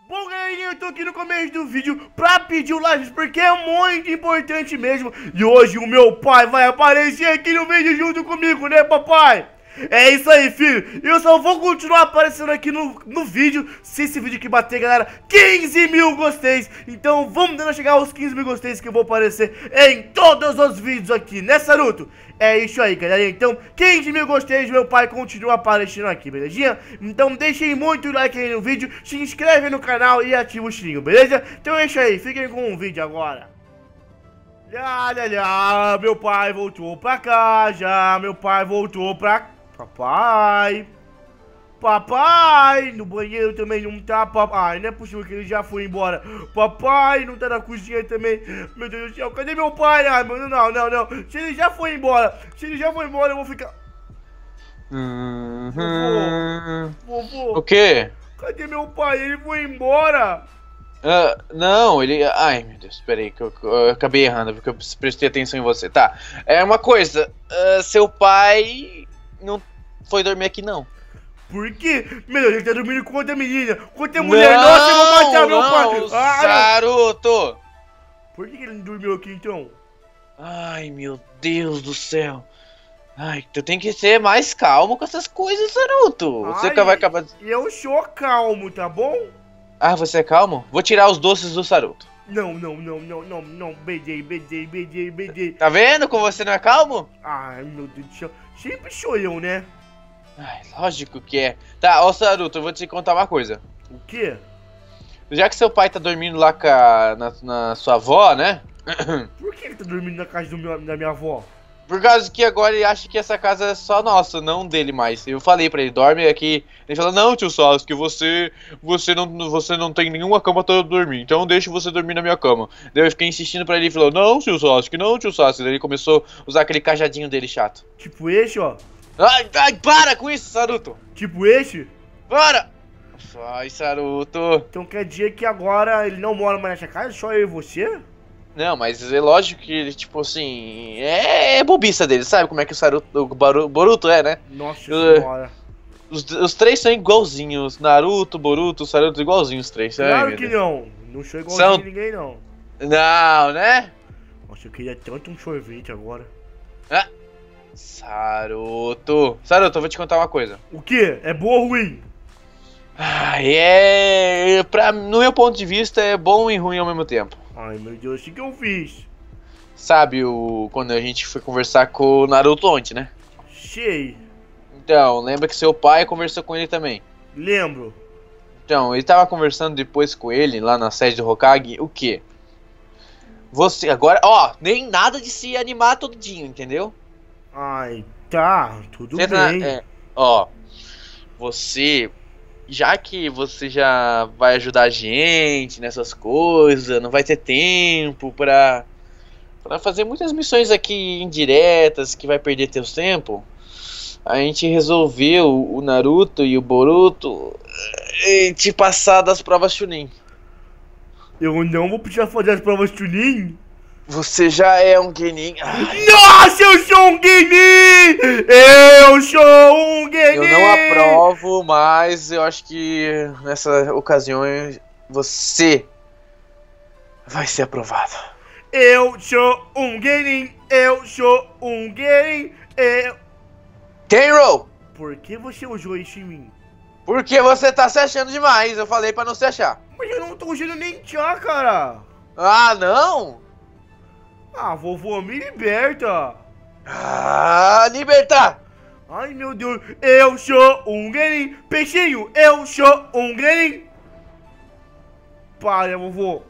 Bom, galerinha, eu tô aqui no começo do vídeo pra pedir o like, porque é muito importante mesmo. E hoje o meu pai vai aparecer aqui no vídeo junto comigo, né, papai? É isso aí, filho. Eu só vou continuar aparecendo aqui no vídeo se esse vídeo aqui bater, galera, 15 mil gosteis. Então vamos tentar chegar aos 15 mil gosteis que eu vou aparecer em todos os vídeos aqui, né, Saruto? É isso aí, galera. Então, 15 mil gosteis, meu pai continua aparecendo aqui, belezinha? Então deixem muito like aí no vídeo, se inscreve no canal e ativa o sininho, beleza? Então é isso aí, fiquem com o vídeo agora. Meu pai voltou pra casa, meu pai voltou pra... Papai, no banheiro também não tá, papai, não é possível que ele já foi embora. Papai, não tá na cozinha também. Meu Deus do céu, cadê meu pai? Ai, mano, não. Se ele já foi embora, eu vou ficar... Vovô, O quê? cadê meu pai? Ele foi embora. Não, ele... Ai, meu Deus, peraí, que eu acabei errando, porque eu prestei atenção em você. Tá, é uma coisa, seu pai não foi dormir aqui, não. Por quê? Meu Deus, ele tá dormindo com outra menina, com outra mulher. Nossa, eu vou matar meu pai. Saruto! Por que ele não dormiu aqui, então? Ai, meu Deus do céu. Ai, tu tem que ser mais calmo com essas coisas, Saruto. Você vai acabar... Eu sou calmo, tá bom? Ah, você é calmo? Vou tirar os doces do Saruto. Não, BJ. Tá vendo como você não é calmo? Ai, meu Deus do céu. Sempre sou eu, né? Ai, lógico que é. Tá, ó, Saruto, eu vou te contar uma coisa. O quê? Já que seu pai tá dormindo lá na sua avó, né? Por que ele tá dormindo na casa da minha avó? Por causa que agora ele acha que essa casa é só nossa, não dele mais. Eu falei pra ele, dorme aqui. Ele falou, não, tio Sasuke, você não tem nenhuma cama pra dormir, então deixa você dormir na minha cama. Daí eu fiquei insistindo pra ele e falou, não, tio Sasuke. Daí ele começou a usar aquele cajadinho dele chato. Tipo esse, ó. Ai, para com isso, Saruto. Tipo esse? Para! Ai, Saruto. Então quer dizer que agora ele não mora mais nessa casa, só eu e você? Não, mas é lógico que ele, tipo assim, é bobiça dele, sabe como é que o Boruto é, né? Nossa senhora. Os três são igualzinhos, Naruto, Boruto, Saruto, igualzinhos os três. Claro que não, não sou igualzinho a ninguém não. Não, né? Nossa, eu queria tanto um sorvete agora. Saruto, eu vou te contar uma coisa. O que? É bom ou ruim? No meu ponto de vista, é bom e ruim ao mesmo tempo. Ai, meu Deus, o que eu fiz? Sabe quando a gente foi conversar com o Naruto ontem, né? Sei. Então, lembra que seu pai conversou com ele também? Lembro. Então, ele tava conversando depois com ele, lá na sede do Hokage, o quê? Você, agora, ó, nem nada de se animar todo dia, entendeu? Ai, tá, tudo bem. Você... Já que você já vai ajudar a gente nessas coisas, não vai ter tempo pra fazer muitas missões aqui indiretas, que vai perder teu tempo, a gente resolveu, o Naruto e o Boruto, te passar das provas Chunin. Eu não vou precisar fazer as provas Chunin? Você já é um Genin. Nossa, eu sou um Genin! Eu sou um Genin! Eu não aprovo, mas eu acho que nessa ocasião você vai ser aprovado. Eu sou um Genin! Tenro! Por que você usou isso em mim? Porque você tá se achando demais, eu falei pra não se achar. Mas eu não tô usando nem tchá, cara! Ah, não? Ah, vovô, me liberta! Ah, libertar! Ai, meu Deus, eu sou um Genin! Peixinho, eu sou um Genin! Para, vovô!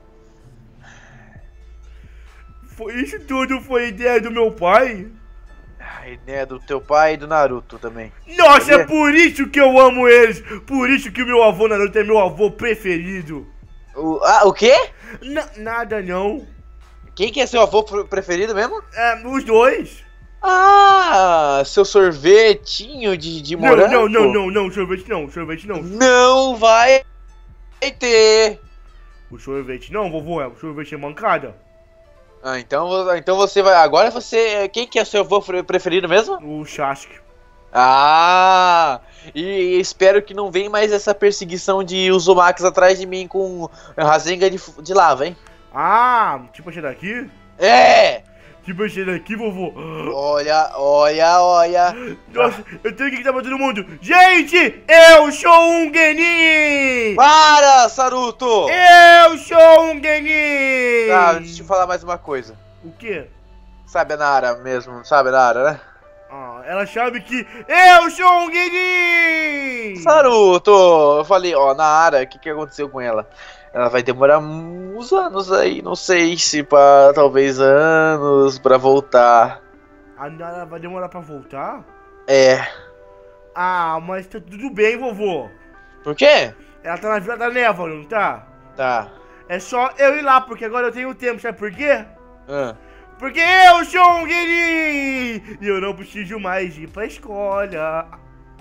Isso tudo foi ideia do meu pai? A ideia do teu pai e do Naruto também. Nossa, é por isso que eu amo eles! Por isso que o meu avô Naruto é meu avô preferido! O quê? Nada não. Quem que é seu avô preferido mesmo? Os dois. Ah, seu sorvetinho de morango? Não, sorvete não. Não vai ter. O sorvete não, vovô, o sorvete é mancada. Ah, então você vai, agora você, quem que é seu avô preferido mesmo? O Sasuke. Ah! E espero que não venha mais essa perseguição de Uzomax atrás de mim com Rasengan de lava, hein? Ah, tipo esse daqui? É! Tipo esse daqui, vovô. Olha, olha, olha. Nossa, eu tenho que gritar pra todo mundo. Gente, eu sou um Genin! Para, Saruto! Eu sou um Genin! Tá, deixa eu te falar mais uma coisa. O quê? Sabe a Nara mesmo, sabe a Nara, né? Ah, ela sabe que eu sou um Genin! Saruto! Eu falei, ó, Nara, o que aconteceu com ela? Ela vai demorar uns anos aí, não sei se talvez anos pra voltar. A Nara vai demorar pra voltar? É. Ah, mas tá tudo bem, vovô. Por quê? Ela tá na Vila da Névoa, não tá? Tá. É só eu ir lá, porque agora eu tenho tempo, sabe por quê? Ah. Porque eu sou um Genin! E eu não preciso mais ir pra escola.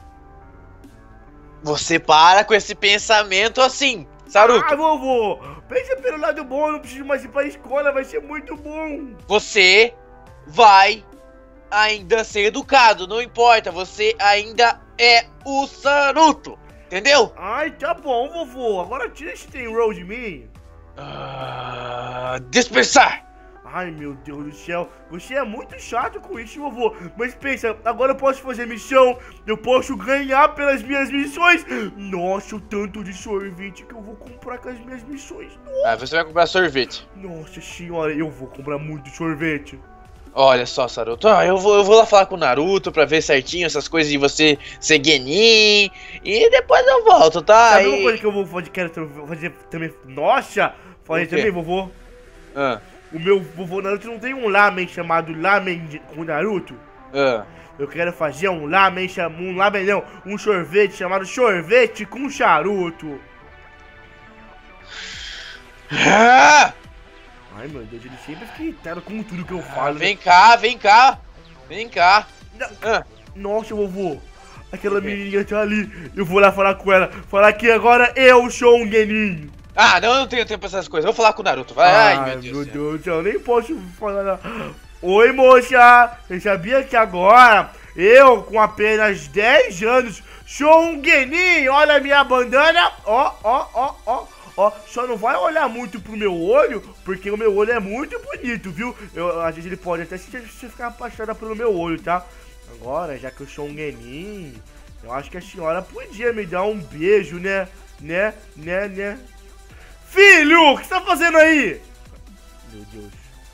Você para com esse pensamento assim, Saruto. Ah, vovô! Pensa pelo lado bom, eu não preciso mais ir pra escola, vai ser muito bom. Você vai ainda ser educado, não importa, você ainda é o Saruto, entendeu? Ai, tá bom, vovô. Agora tira esse tem roll de mim. Dispersar! Ai, meu Deus do céu. Você é muito chato com isso, vovô. Mas pensa, agora eu posso fazer missão. Eu posso ganhar pelas minhas missões. Nossa, o tanto de sorvete que eu vou comprar com as minhas missões. Ah, você vai comprar sorvete. Nossa senhora, eu vou comprar muito sorvete. Olha só, Saruto, eu vou lá falar com o Naruto pra ver certinho essas coisas de você ser Genin. E depois eu volto, tá? Sabe uma coisa que eu vou fazer, quero fazer também? Nossa, fazer também, vovô? Ah. O meu vovô Naruto não tem um lamen chamado lamen com Naruto? Eu quero fazer um lamen, um sorvete chamado sorvete com charuto. Ai, meu Deus, ele sempre fica irritado com tudo que eu falo. Vem cá, vem cá. Vem cá. Nossa, vovô. Aquela menininha tá ali. Eu vou lá falar com ela. Falar que agora eu sou um Genin. Ah, não, eu não tenho tempo pra essas coisas. Vou falar com o Naruto. Vai. Ai, meu Deus do céu. Eu nem posso falar nada. Oi, moça. Você sabia que agora eu, com apenas 10 anos, sou um Genin? Olha a minha bandana. Ó, só não vai olhar muito pro meu olho, porque o meu olho é muito bonito, viu? Às vezes ele pode até se ficar apaixonado pelo meu olho, tá? Agora, já que eu sou um Genin, eu acho que a senhora podia me dar um beijo, né? Né? Filho, o que você tá fazendo aí? Meu Deus.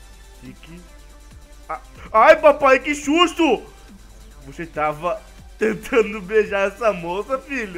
Ai, papai, que susto! Você tava tentando beijar essa moça, filho?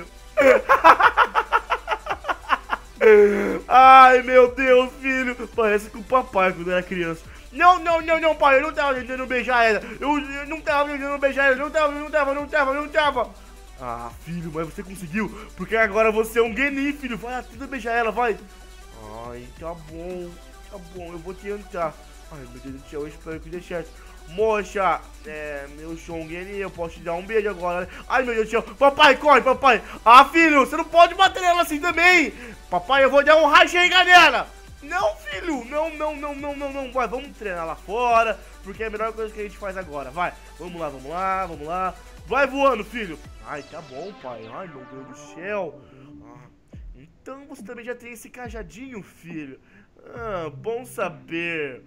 Ai, meu Deus, filho. Parece com o papai quando era criança. Não, pai, eu não tava tentando beijar ela. Eu não tava tentando beijar ela. Não tava. Ah, filho, mas você conseguiu. Porque agora você é um Genin, filho. Vai, tenta beijar ela, vai. Ai, tá bom, eu vou tentar. Ai, meu Deus do céu, eu espero que dê certo. Moça, eu sou um Genin, eu posso te dar um beijo agora. Ai, meu Deus do céu, papai, corre, papai. Ah, filho, você não pode bater nela assim também. Papai, eu vou dar um Rasengan nela. Não, filho, não. Vai, vamos treinar lá fora, porque é a melhor coisa que a gente faz agora. Vai, vamos lá. Vai voando, filho. Ai, tá bom, pai. Ai, meu Deus do céu. Então você também já tem esse cajadinho, filho. Ah, bom saber.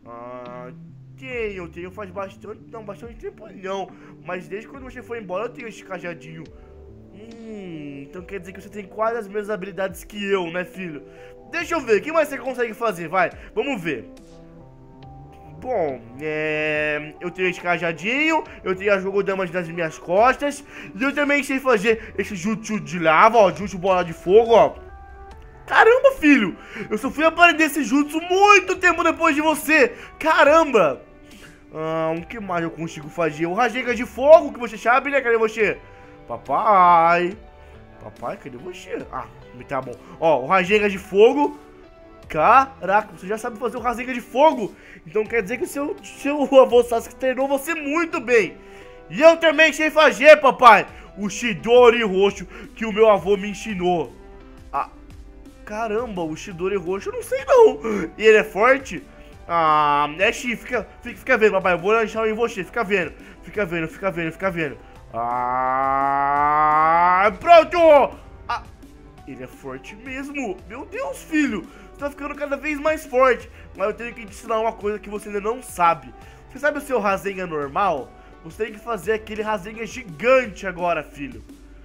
Tenho faz bastante tempo não. Mas desde quando você foi embora eu tenho esse cajadinho. Então quer dizer que você tem quase as mesmas habilidades que eu, né, filho? Deixa eu ver, o que mais você consegue fazer? Vai, vamos ver. Bom, eu tenho esse cajadinho, eu tenho a Jogodama nas minhas costas, e eu também sei fazer esse jutsu de lava, ó, jutsu bola de fogo, ó. Caramba, filho, eu só fui aprender esse jutsu muito tempo depois de você. Caramba. O que mais eu consigo fazer? O Rasengan de fogo, que você sabe, né? Cadê você? Papai, cadê você? Tá bom. Ó, o Rasengan de fogo. Caraca, você já sabe fazer o Rasengan de fogo. Então quer dizer que o seu avô Sasuke treinou você muito bem. E eu também sei fazer, papai, o Chidori roxo que o meu avô me ensinou. Caramba, o Chidori roxo eu não sei não. E ele é forte? Fica vendo, papai. Eu vou lançar em você, fica vendo. Ah, pronto! Ah, ele é forte mesmo. Meu Deus, filho. Você tá ficando cada vez mais forte. Mas eu tenho que te ensinar uma coisa que você ainda não sabe. Você sabe o seu Rasengan normal? Você tem que fazer aquele Rasengan gigante agora, filho.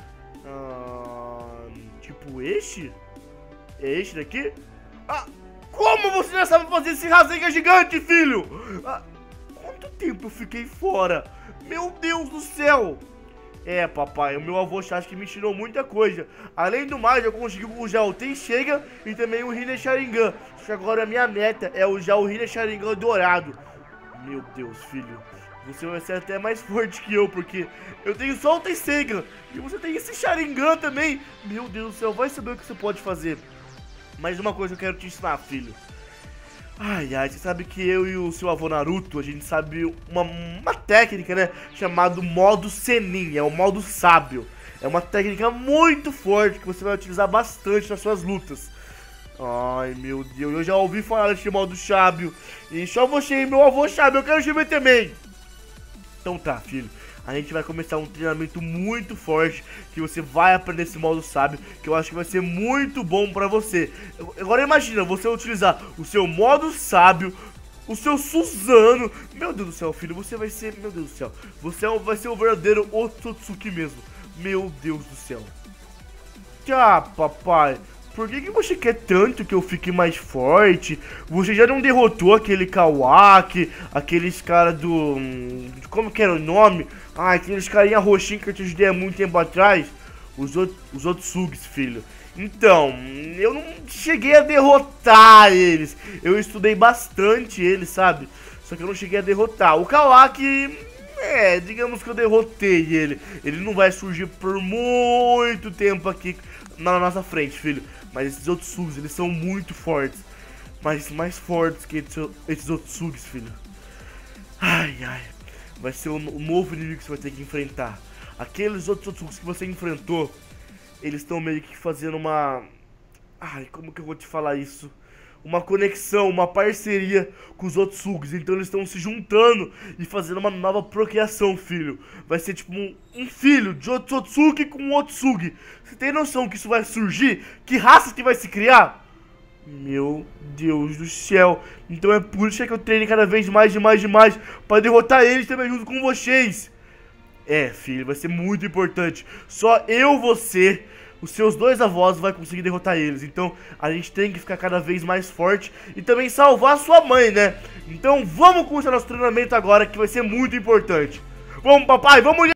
Tipo este? É este daqui? Ah, como você já sabe fazer esse Rasengan gigante, filho? Quanto tempo eu fiquei fora? Meu Deus do céu! É, papai, o meu avô Sasuke me ensinou muita coisa. Além do mais, eu consegui usar o Tenshinhan e também o Rinnegan Sharingan. Só que agora a minha meta é usar o Rinnegan Sharingan dourado. Meu Deus, filho. Você vai ser até mais forte que eu, porque eu tenho só o Tenshinhan. E você tem esse Sharingan também. Meu Deus do céu, vai saber o que você pode fazer. Mais uma coisa que eu quero te ensinar, filho. Ai, você sabe que eu e o seu avô Naruto, a gente sabe uma técnica, né, chamado modo Senin, é o modo sábio. É uma técnica muito forte que você vai utilizar bastante nas suas lutas. Ai, meu Deus, eu já ouvi falar desse modo sábio. E só você e meu avô sábio, eu quero te ver também. Então tá, filho. A gente vai começar um treinamento muito forte, que você vai aprender esse modo sábio, que eu acho que vai ser muito bom pra você. Agora imagina, você utilizar o seu modo sábio, o seu Susanoo. Meu Deus do céu, filho, você vai ser, meu Deus do céu, você vai ser o verdadeiro Otsutsuki mesmo. Meu Deus do céu. Tchau, papai. Por que você quer tanto que eu fique mais forte? Você já não derrotou aquele Kawaki, aqueles caras do... Como que era o nome? Ah, aqueles carinha roxinhos que eu te ajudei há muito tempo atrás. Os Otsugs, filho. Então, eu não cheguei a derrotar eles. Eu estudei bastante eles, sabe? Só que eu não cheguei a derrotar. O Kawaki... digamos que eu derrotei ele. Ele não vai surgir por muito tempo aqui na nossa frente, filho. Mas esses Otsugs, eles são muito fortes. Mas mais fortes que esses Otsugs, filho. Ai, ai. Vai ser o novo inimigo que você vai ter que enfrentar. Aqueles outros Otsugs que você enfrentou, eles estão meio que fazendo uma... Ai, como que eu vou te falar isso? Uma conexão, uma parceria com os Otsugs. Então eles estão se juntando e fazendo uma nova procriação, filho. Vai ser tipo um filho de Otsutsuki com um Otsugi. Você tem noção que isso vai surgir? Que raça que vai se criar? Meu Deus do céu. Então é por isso que eu treino cada vez mais, demais, pra derrotar eles também junto com vocês. É, filho, vai ser muito importante. Só eu, você... Os seus dois avós vai conseguir derrotar eles. Então a gente tem que ficar cada vez mais forte e também salvar a sua mãe, né? Então vamos começar nosso treinamento agora, que vai ser muito importante. Vamos, papai, vamos!